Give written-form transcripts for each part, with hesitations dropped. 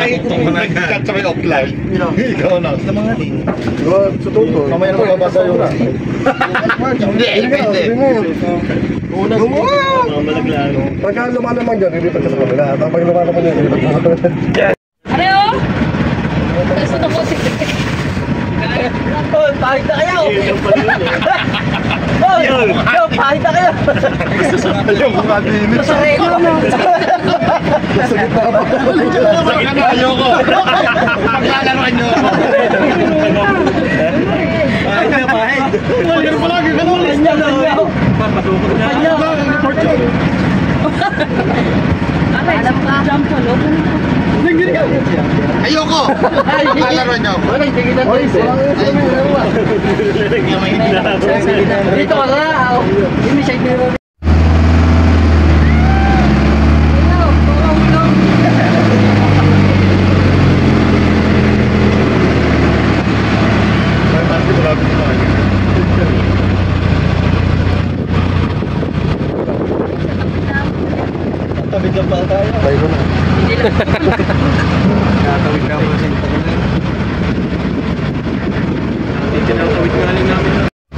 Nag-cut sa may offline. Ikaw na. Sa mga din. Sa totoo. Mamaya na mabasa yung Hindi, hindi. Una pagka lumalamang dyan, hindi pa sa kabila. Pag lumalamang dyan, hindi pa sa kabila. Ano? Gusto ko si oh, pahit na kayo! Oh, yo, pahit na kayo! Yung mga dinit. Sa relo mo! Sa gitna ka pa. Sa gitna ayoko. Paglalaroan nyo ako. Pahit na pahit. Ganun palagi, ganun. Kanya lang ako! Kanya! Alam ka? Jump ko, loob Ayoko! Paglalaroan nyo ako. dito ka na! Hindi siya dito. Tabig lang pa tayo. Tayo na. Natawid ka mo sa internet. Hindi na tawid nga lang namin.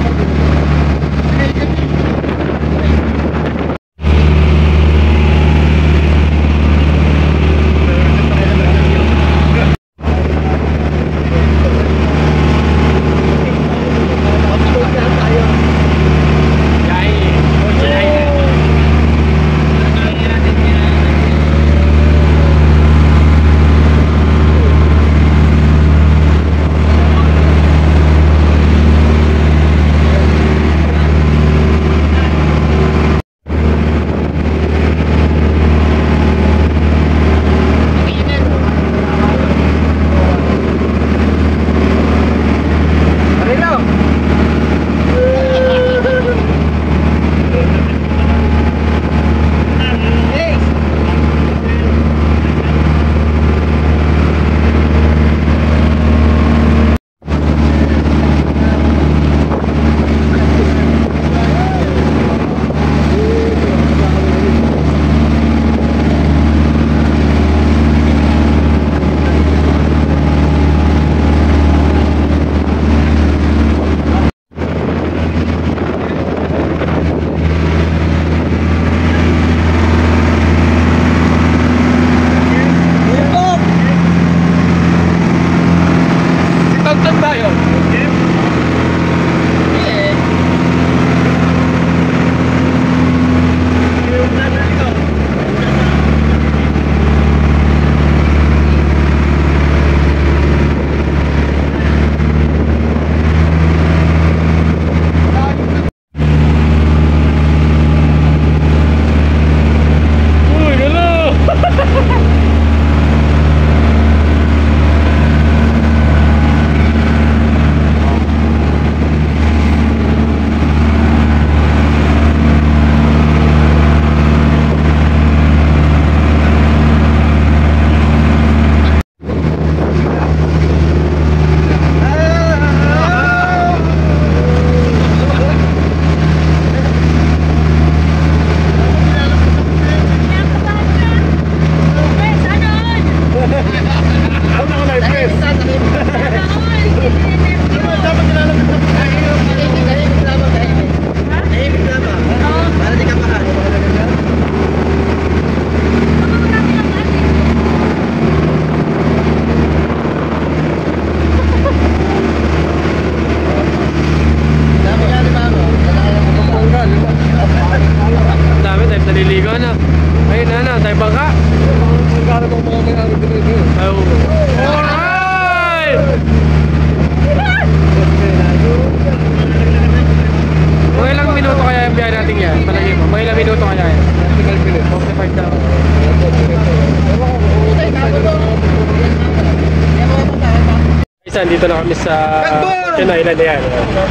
Dito na kami sa Fortune Island yan.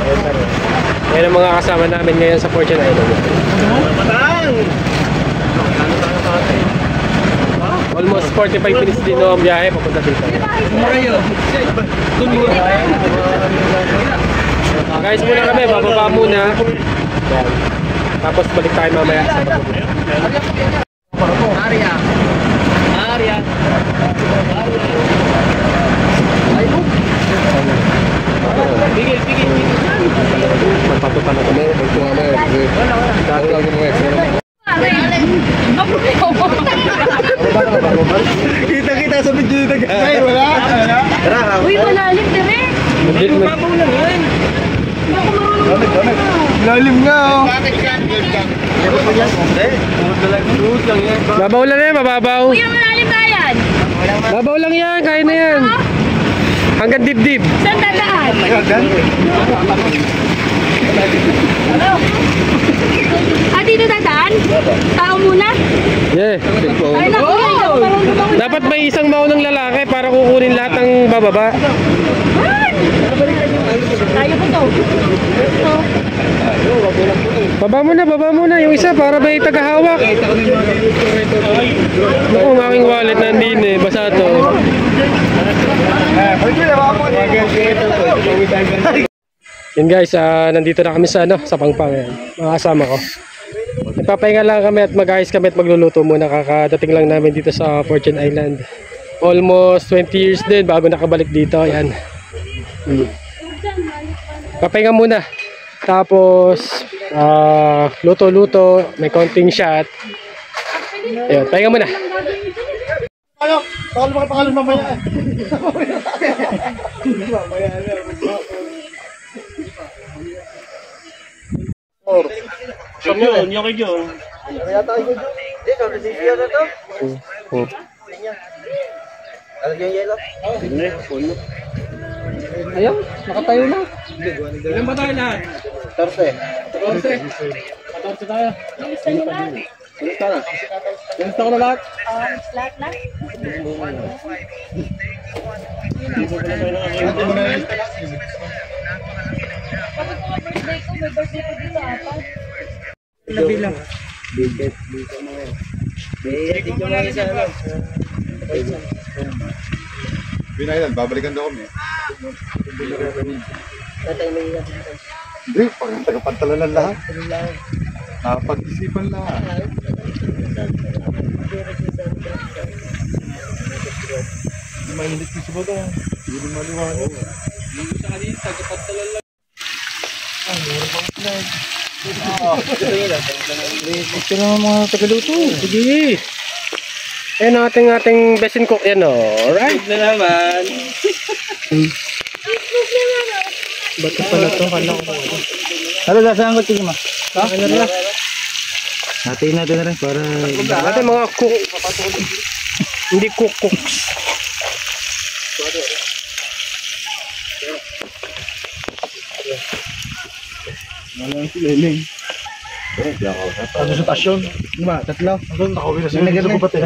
Yan ang mga kasama namin ngayon sa Fortune Island. Almost 45 minutes din ang biyahe papunta dito. Guys, muna kami, bababa muna. Tapos balik tayo mamaya sa Arya. Bigil. Magpato pa na Ano, magtumama eh. Dati lang mo eh. Kita-kita sa video na guys. Ay, wala. Uy, malalim dire. Babaw lang yan. Lalim nga oh. Babaw lang yan, mababaw. Uy, ang malalim ba yan? Babaw lang yan, kaya na yan. Hanggang dibdib. Saan dadaan? Ah, dito dadaan? Tao muna? Yeah. Ay, naku, Dapat may isang maunang lalaki para kukunin lahat ng bababa. tayo po to. Ito. Baba mo na yung isa para may tagahawak. Naku, ang aking wallet nandun eh, basa to. Yun guys, nandito na kami sa sa Pangpang. Mga kasama ko. Nagpapahinga lang kami at mag-ayos kami at magluluto muna. Kakadating lang namin dito sa Fortune Island. Almost 20 years din bago nakabalik dito. Yan. Papahinga muna. Tapos luto-luto, may konting shot. Ayun, pahinga muna. Ano? Pakalo mamaya. Yun, yung kayo. Ayaw, nakatayo na. Ilan ba tayo lahat? 14 tayo. Gusto niyo na? Gusto ko na lahat. Lahat na? Kapag mga birthday ko, may birthday ko dito apat. Nabilang. Binaylan, babalikan daw kami. Hindi, pag tagapantalan lahat. Nakapag-isipan lahat. Mainit yung subo doon. Hindi maliwanag. Ito na mga tagaluto. Sige. Ayan ang ating best in cook yan o. Alright. Na naman. Ba't pala ito? Kala ko. Ano sasaan ko tingin mo? Ha? Ano na? Natin natin na rin para... Ate mga cook. Hindi cooks. Malang sililing. Ano sa tasyon? Ano ba? Tatlo? Doon, nakawin na sila. Sa gubat eh.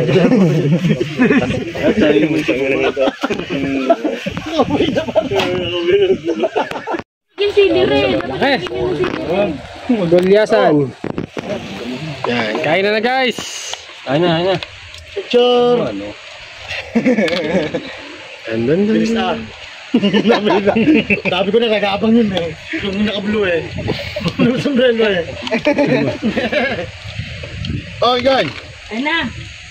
Yung sili rin. Laki. Gulyasan. Yan. Kain na guys. Ayun na. Picture! Andun. Sabi ko na nag-aabang yun eh. Yung naka-blue eh. Yung sombrero eh. Oh, yan! Ayun na.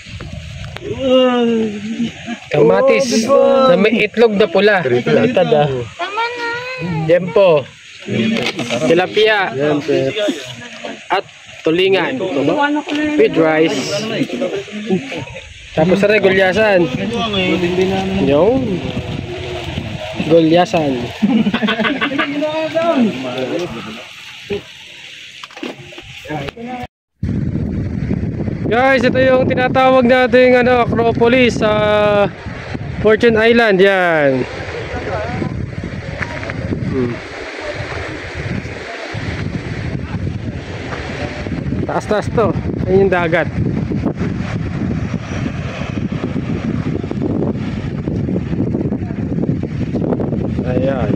Kamatis na may itlog na pula. Itad ah. Tama na. Jempo. Tilapia. At tulingan. With rice. Tapos na rin gulyasan. Yung gulyasan. Guys, ito yung tinatawag nating Acropolis sa Fortune Island. Yan. Taas-taas to. Ayun yung dagat. Ayan.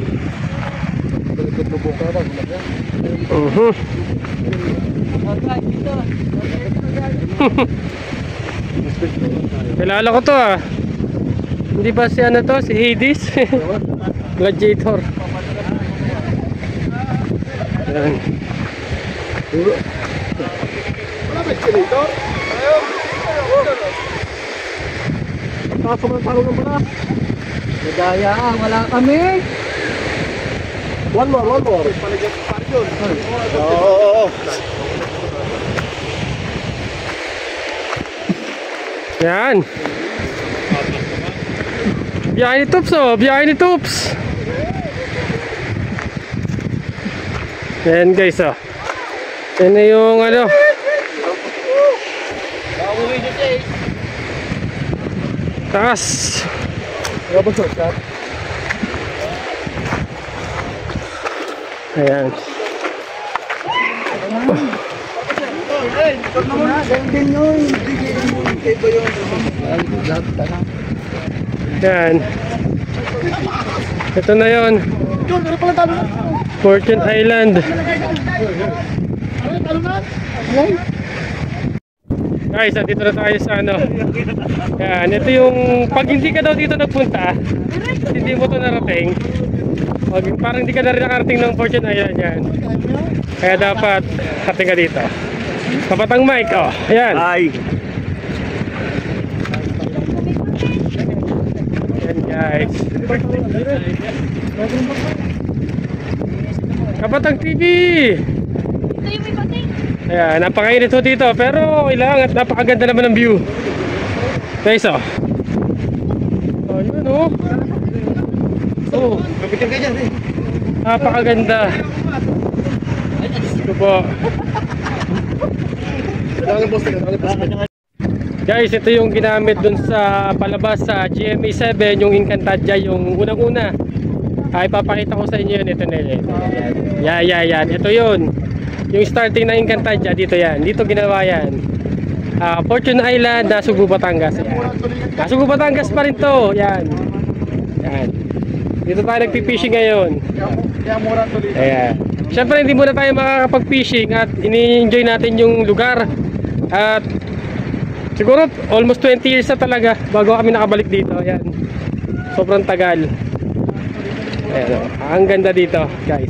Kilala ko to ah. Hindi ba si si Hades? Gladiator. Ayan. Wala ba sila ito? Nadaya, wala kami. One more. Oo. Yan. Biyahe ni Tops, oh. Biyahe ni Tops. Yan guys, oh. Yan na yung ano. Taas. Ayan. Yan. Ito na yun. Fortune Island. Guys, dito na tayo sa ano. Yan, ito yung pag hindi ka daw dito nagpunta, hindi mo to narating. Parang hindi ka na rin nakarating ng Fortune Island yan. Kaya dapat hating ka dito. Kapatang Mike, oh. Ayan. Ay. Ayan guys. Kapatang TV. Ito yung may pating. Ayan, napakainit ho dito. Pero okay lang at napakaganda naman ng view. Guys, oh. Oh, yun oh. Oh. Kapitin ka dyan eh. Napakaganda. Ito po. Guys, ito yung ginamit dun sa palabas sa GMA 7, yung Encantadia, yung unang-una. Ay, papakita ko sa inyo yun. Ito na yun. Yan. Ito yun. Yung starting ng Encantadia, dito yan. Dito ginawa yan. Fortune Island, Sugu, Batangas. Yan. Sugu, Batangas pa rin to. Yan. Dito tayo nagpipishing ngayon. Ayan. Siyempre hindi muna tayo makakapag-fishing at ini-enjoy natin yung lugar. At siguro almost 20 years na talaga bago kami nakabalik dito. Ayan. Sobrang tagal. Ayan, oh. Ang ganda dito, guys.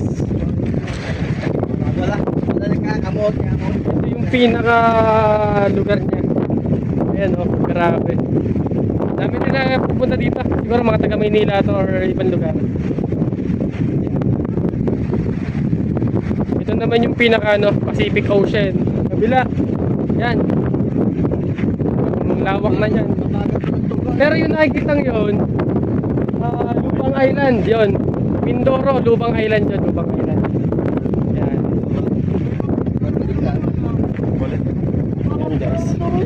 Ito yung pinaka lugar niya. Ayan, oh, grabe. Dami nila pupunta dito. Siguro mga taga Maynila to or ibang lugar. Ito naman yung pinaka ano, Pacific Ocean. Kabila. Yan. Lawak na yan. Pero yung nakikitang yun, Lubang Island yun. Mindoro, Lubang Island yun. Lubang Island. Yan. Yan guys.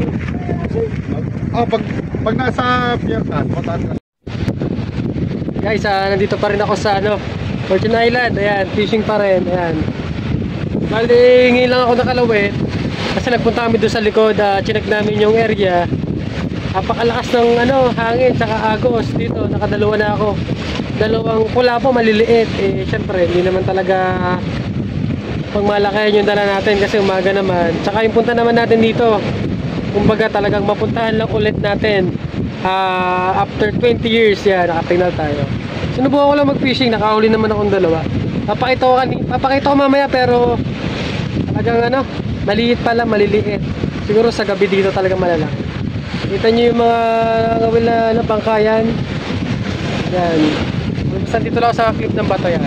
Oh, pag nasa Pierre mataas na. Guys, nandito pa rin ako sa ano, Fortune Island. Ayan, fishing pa rin. Ayan. Bali, ngayon lang ako nakalawit kasi nagpunta kami doon sa likod. Chinek namin yung area. Napakalakas ng ano, hangin tsaka agos dito. Nakadalawa na ako. Dalawang kulabo maliliit. Eh, syempre, hindi naman talaga pangmalakayan yung dala natin kasi umaga naman. Tsaka yung punta naman natin dito, kumbaga talagang mapuntahan lang ulit natin. After 20 years, yan, nakatingnan tayo. Sinubukan ko lang mag-fishing, nakahuli naman akong dalawa. Papakita ko mamaya pero talagang ano, maliit pala, maliliit. Siguro sa gabi dito talaga malala. Kita nyo yung mga ngawil na pangkayan. Yan. Saan dito lang sa clip ng bato yan.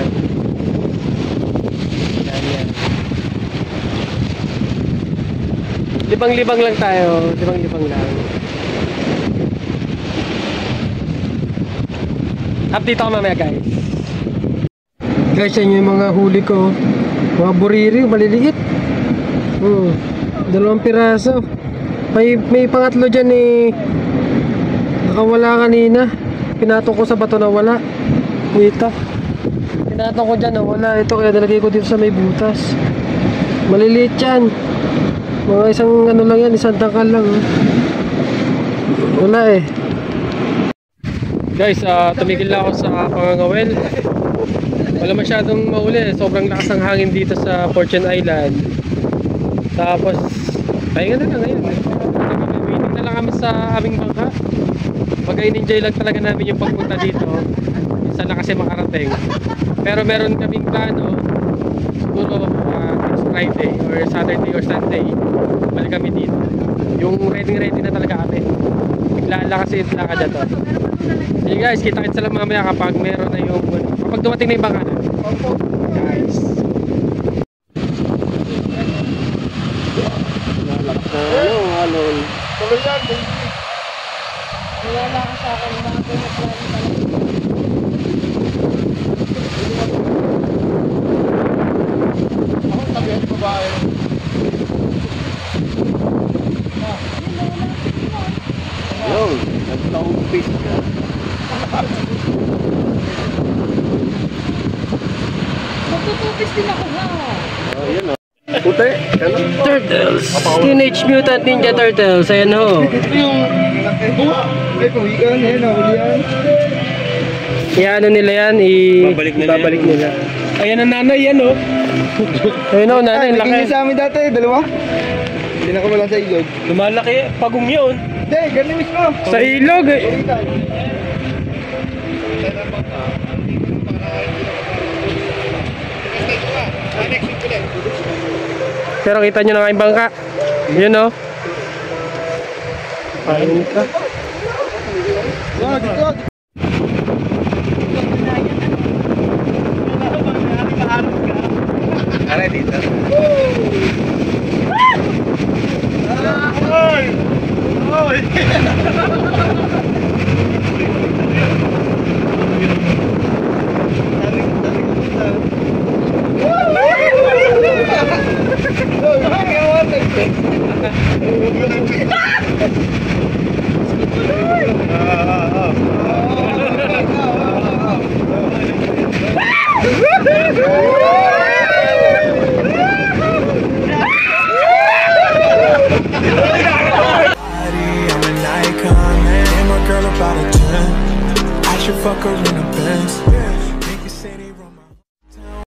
Yan. Libang-libang lang tayo. Libang-libang lang. Update ako mamaya guys. Guys, yan yung mga huli ko. Mga buriri, maliliit. Dalawang piraso. May pangatlo dyan eh. Nakawala kanina. Pinatong ko sa bato na wala. Wita. Pinatong ko dyan na wala. Ito kaya nalagay ko dito sa may butas. Maliliit yan. Mga isang ano lang yan. Isang tangkal lang. Wala eh. Guys, tumigil na ako sa pangangawel. Wala masyadong mauli. Sobrang lakas ng hangin dito sa Fortune Island. Tapos pahinga na lang ngayon. Waiting na lang kami sa aming bangka. Pag-enjoy lang talaga namin yung pagpunta dito. Minsan na kasi makarating. Pero meron kaming plano. Siguro next Friday or Saturday or Sunday balik kami dito. Yung ready na talaga kami. Biglaan lang kasi yung lakad na to. So guys, kita-kits lang mamaya kapag meron na yung kapag dumating na yung bangka na. Nice. Alon. Tuloy yan, baby. Wala lang sa akin, mga pinagplano talaga. Ako tabi ang babae. Yun, nagka-umpis ka. Magtutupis din ako ha. Oh, yun o. Puti, ano? Turtles. Teenage Mutant Ninja Turtles. Ayan ho. Ito yung... Ay, pawikan, yan, nahuli yan. Iano nila yan. Babalik nila. Ayan ang nanay yan oh. Ayun o, nanay. Ay, naging Laki. sa amin dati, dalawa. Hindi na ko wala sa ilog. Lumalaki. Pagong yun. Hindi, ganun mismo. Sa ilog eh. Pawikan. Pero kita nyo na nga yung bangka. Yun o. Kain ka. Aray dito. I'm an icon, man. And my girl about a 10. I should fuck her in a Benz.